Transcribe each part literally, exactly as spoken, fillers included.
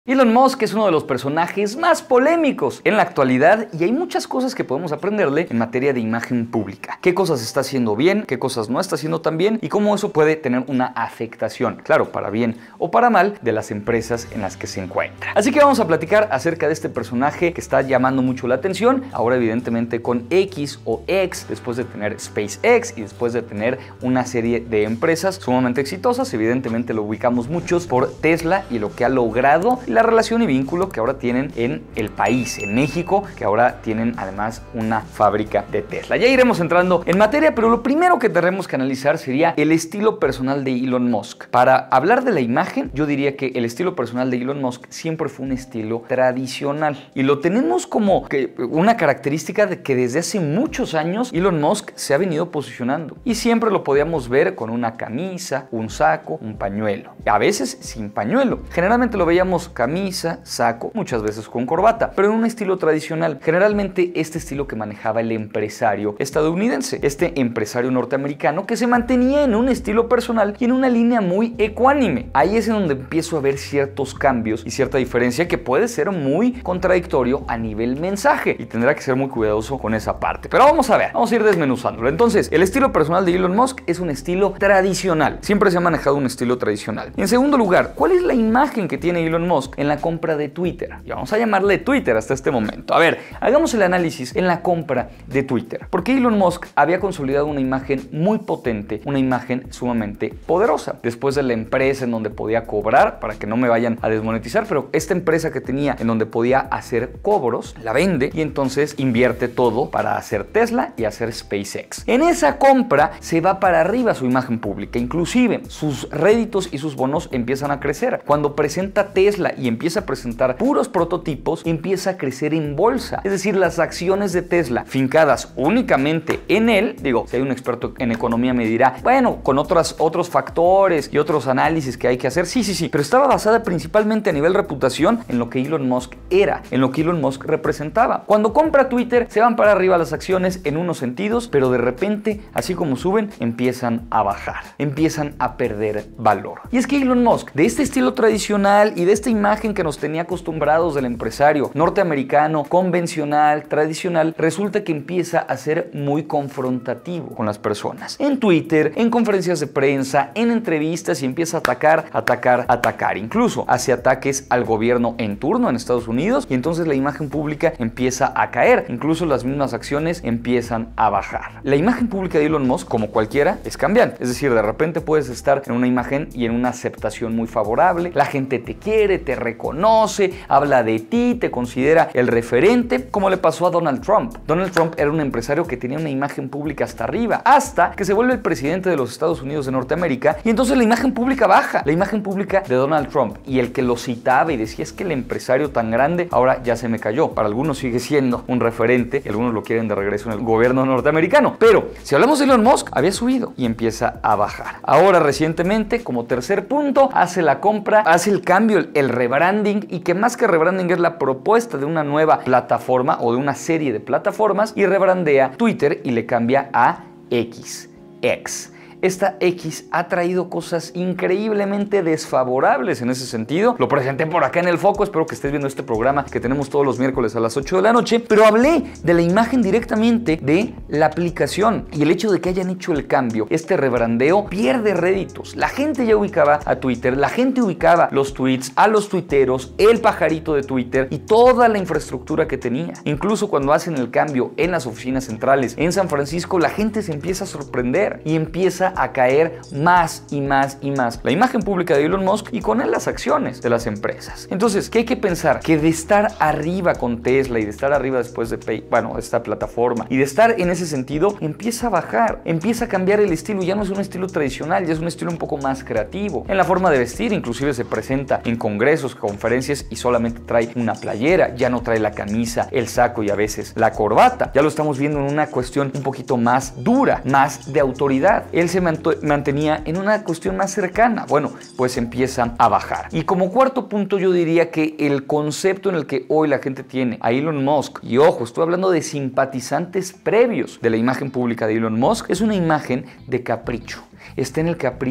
Elon Musk es uno de los personajes más polémicos en la actualidad y hay muchas cosas que podemos aprenderle en materia de imagen pública. Qué cosas está haciendo bien, qué cosas no está haciendo tan bien y cómo eso puede tener una afectación, claro, para bien o para mal, de las empresas en las que se encuentra. Así que vamos a platicar acerca de este personaje que está llamando mucho la atención, ahora evidentemente con X o X, después de tener SpaceX y después de tener una serie de empresas sumamente exitosas. Evidentemente lo ubicamos muchos por Tesla y lo que ha logrado, la relación y vínculo que ahora tienen en el país, en México, que ahora tienen además una fábrica de Tesla. Ya iremos entrando en materia, pero lo primero que tenemos que analizar sería el estilo personal de Elon Musk. Para hablar de la imagen, yo diría que el estilo personal de Elon Musk siempre fue un estilo tradicional y lo tenemos como que una característica de que desde hace muchos años Elon Musk se ha venido posicionando y siempre lo podíamos ver con una camisa, un saco, un pañuelo, a veces sin pañuelo. Generalmente lo veíamos camisa, saco, muchas veces con corbata, pero en un estilo tradicional. Generalmente este estilo que manejaba el empresario estadounidense, este empresario norteamericano que se mantenía en un estilo personal y en una línea muy ecuánime. Ahí es en donde empiezo a ver ciertos cambios y cierta diferencia que puede ser muy contradictorio a nivel mensaje y tendrá que ser muy cuidadoso con esa parte. Pero vamos a ver, vamos a ir desmenuzándolo. Entonces, el estilo personal de Elon Musk es un estilo tradicional. Siempre se ha manejado un estilo tradicional. En segundo lugar, ¿cuál es la imagen que tiene Elon Musk en la compra de Twitter? Y vamos a llamarle Twitter hasta este momento. A ver, hagamos el análisis en la compra de Twitter. Porque Elon Musk había consolidado una imagen muy potente, una imagen sumamente poderosa. Después de la empresa en donde podía cobrar, para que no me vayan a desmonetizar, pero esta empresa que tenía en donde podía hacer cobros, la vende y entonces invierte todo para hacer Tesla y hacer SpaceX. En esa compra se va para arriba su imagen pública, inclusive sus réditos y sus bonos empiezan a crecer. Cuando presenta Tesla y empieza a presentar puros prototipos, empieza a crecer en bolsa. Es decir, las acciones de Tesla fincadas únicamente en él, digo, si hay un experto en economía me dirá, bueno, con otras, otros factores y otros análisis que hay que hacer, sí, sí, sí, pero estaba basada principalmente a nivel reputación en lo que Elon Musk era, en lo que Elon Musk representaba. Cuando compra Twitter, se van para arriba las acciones en unos sentidos, pero de repente, así como suben, empiezan a bajar, empiezan a perder valor. Y es que Elon Musk, de este estilo tradicional y de esta imagen que nos tenía acostumbrados del empresario norteamericano, convencional, tradicional, resulta que empieza a ser muy confrontativo con las personas. En Twitter, en conferencias de prensa, en entrevistas y empieza a atacar, atacar, atacar. Incluso hace ataques al gobierno en turno en Estados Unidos y entonces la imagen pública empieza a caer. Incluso las mismas acciones empiezan a bajar. La imagen pública de Elon Musk, como cualquiera, es cambiante. Es decir, de repente puedes estar en una imagen y en una aceptación muy favorable. La gente te quiere, te reconoce, habla de ti, te considera el referente, como le pasó a Donald Trump. Donald Trump era un empresario que tenía una imagen pública hasta arriba, hasta que se vuelve el presidente de los Estados Unidos de Norteamérica y entonces la imagen pública baja, la imagen pública de Donald Trump, y el que lo citaba y decía es que el empresario tan grande ahora ya se me cayó. Para algunos sigue siendo un referente y algunos lo quieren de regreso en el gobierno norteamericano, pero si hablamos de Elon Musk, había subido y empieza a bajar. Ahora recientemente, como tercer punto, hace la compra, hace el cambio, el, el rebranding, y que más que rebranding es la propuesta de una nueva plataforma o de una serie de plataformas, y rebrandea Twitter y le cambia a X, X. Esta X ha traído cosas increíblemente desfavorables en ese sentido. Lo presenté por acá en el foco, espero que estés viendo este programa que tenemos todos los miércoles a las ocho de la noche, pero hablé de la imagen directamente de la aplicación y el hecho de que hayan hecho el cambio, este rebrandeo pierde réditos. La gente ya ubicaba a Twitter, la gente ubicaba los tweets, a los tuiteros, el pajarito de Twitter y toda la infraestructura que tenía. Incluso cuando hacen el cambio en las oficinas centrales en San Francisco, la gente se empieza a sorprender y empieza a caer más y más y más la imagen pública de Elon Musk y con él las acciones de las empresas. Entonces, ¿qué hay que pensar? Que de estar arriba con Tesla y de estar arriba después de Pay, bueno, esta plataforma, y de estar en ese sentido, empieza a bajar, empieza a cambiar el estilo. Ya no es un estilo tradicional, ya es un estilo un poco más creativo. En la forma de vestir, inclusive se presenta en congresos, conferencias y solamente trae una playera, ya no trae la camisa, el saco y a veces la corbata. Ya lo estamos viendo en una cuestión un poquito más dura, más de autoridad. Él se mantenía en una cuestión más cercana. Bueno, pues empiezan a bajar. Y como cuarto punto, yo diría que el concepto en el que hoy la gente tiene a Elon Musk, y ojo, estoy hablando de simpatizantes previos de la imagen pública de Elon Musk, es una imagen de capricho. Está en el capricho,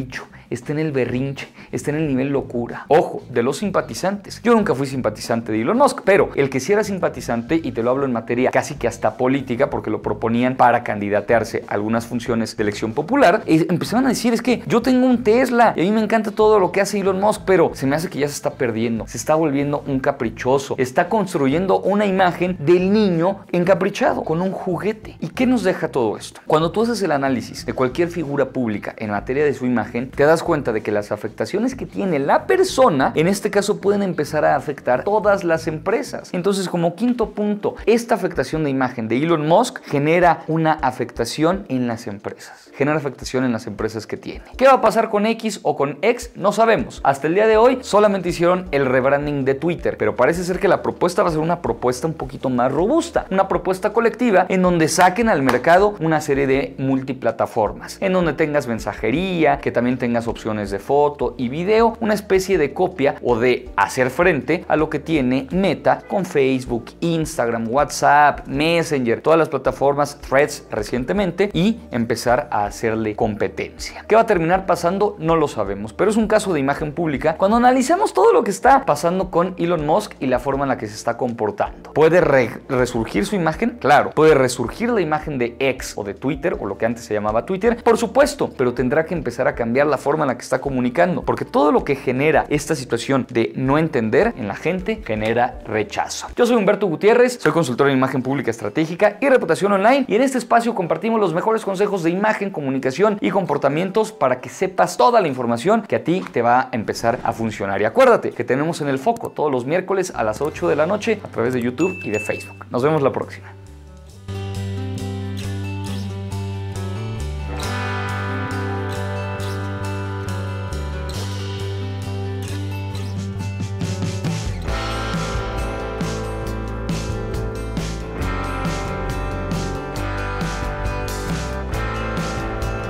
está en el berrinche, está en el nivel locura. Ojo, de los simpatizantes. Yo nunca fui simpatizante de Elon Musk, pero el que sí era simpatizante, y te lo hablo en materia casi que hasta política, porque lo proponían para candidatearse a algunas funciones de elección popular, eh, empezaban a decir, es que yo tengo un Tesla y a mí me encanta todo lo que hace Elon Musk, pero se me hace que ya se está perdiendo, se está volviendo un caprichoso, está construyendo una imagen del niño encaprichado con un juguete. ¿Y qué nos deja todo esto? Cuando tú haces el análisis de cualquier figura pública en materia de su imagen, te das cuenta de que las afectaciones que tiene la persona, en este caso, pueden empezar a afectar todas las empresas. Entonces, como quinto punto, esta afectación de imagen de Elon Musk genera una afectación en las empresas. Genera afectación en las empresas que tiene. ¿Qué va a pasar con X o con X? No sabemos. Hasta el día de hoy solamente hicieron el rebranding de Twitter, pero parece ser que la propuesta va a ser una propuesta un poquito más robusta, una propuesta colectiva en donde saquen al mercado una serie de multiplataformas, en donde tengas mensajería, que también tengas opciones de foto y video, una especie de copia o de hacer frente a lo que tiene Meta con Facebook, Instagram, WhatsApp, Messenger, todas las plataformas, Threads recientemente, y empezar a hacerle competencia. ¿Qué va a terminar pasando? No lo sabemos, pero es un caso de imagen pública cuando analizamos todo lo que está pasando con Elon Musk y la forma en la que se está comportando. ¿Puede re resurgir su imagen? Claro. ¿Puede resurgir la imagen de X o de Twitter, o lo que antes se llamaba Twitter? Por supuesto, pero tendrá que empezar a cambiar la forma en la que está comunicando, porque todo lo que genera esta situación de no entender en la gente genera rechazo. Yo soy Humberto Gutiérrez, soy consultor en imagen pública estratégica y reputación online, y en este espacio compartimos los mejores consejos de imagen, comunicación y comportamientos para que sepas toda la información que a ti te va a empezar a funcionar. Y acuérdate que tenemos En el Foco todos los miércoles a las ocho de la noche a través de YouTube y de Facebook. Nos vemos la próxima.